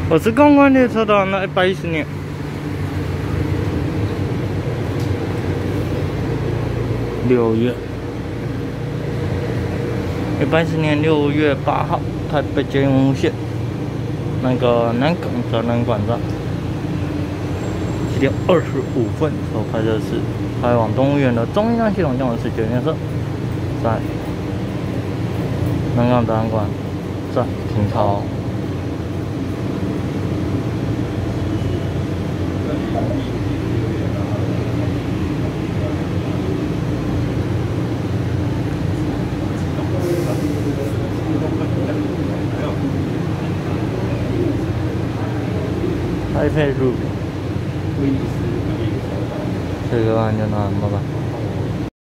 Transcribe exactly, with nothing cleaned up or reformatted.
我是刚刚列车的那一百一十年。六月，一百一十年六月八号，台北捷运线那个南港展览馆站，七点二十五分所开的是开往动物园的中央系统降落式捷运列车，在南港展览馆站停靠。台北路，这个按键拿什么吧？